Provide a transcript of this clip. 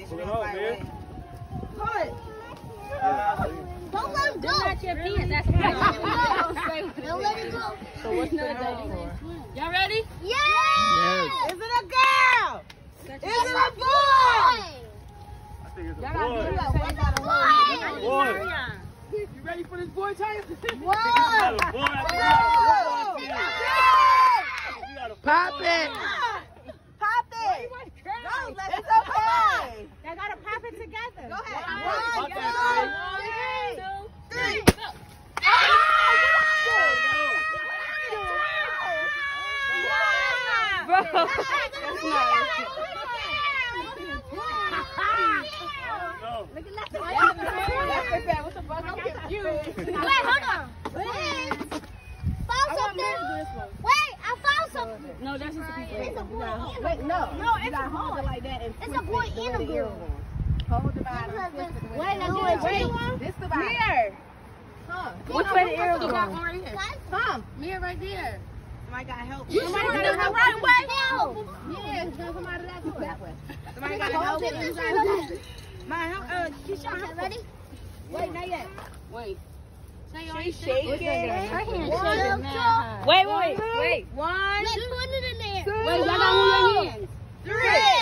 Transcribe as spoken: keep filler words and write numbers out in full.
Pull it up, man. Pull it. Don't let him go. That's your pants. That's right. Don't let him go. So what's another day? Y'all ready? Yes. Yes. Is it a girl? Is it a boy? I think it's a boy. Boy. Boy. You ready for this boy time? Whoa. Got a boy. Pop it. Pop it. No, let it's okay. Y'all gotta pop it together. Go ahead. Pop One, that two, Three. three. Bro, that's not No. Look at that. What the fuck? I'm confused. Wait, hold on. Wait. Found something. Wait, I found something. No, that's just a piece of It's a boy and a Wait, girl. no. No, You gotta hold it like that and It's twist a boy it the and a way the ear girl. goes. Hold the bottom. twist it the way Wait, the I'm ear doing goes. two. Wait, this the bottom. Here. Huh. Which way the arrow You goes? got one right here. Come. Mirror right there. Somebody gotta help. Somebody Somebody gotta gotta help. help. Right way. Help. Yeah, it's gonna come out of that way. That way. Somebody gotta Hold help. it this way. Somebody My help. Uh, she's trying to Okay, help. ready? Wait, not yet. Wait. She's shaking. Her hand One, shaking now. Wait, wait, wait. One. Let's put it in there. Wait, y'all gotta move your hands. three.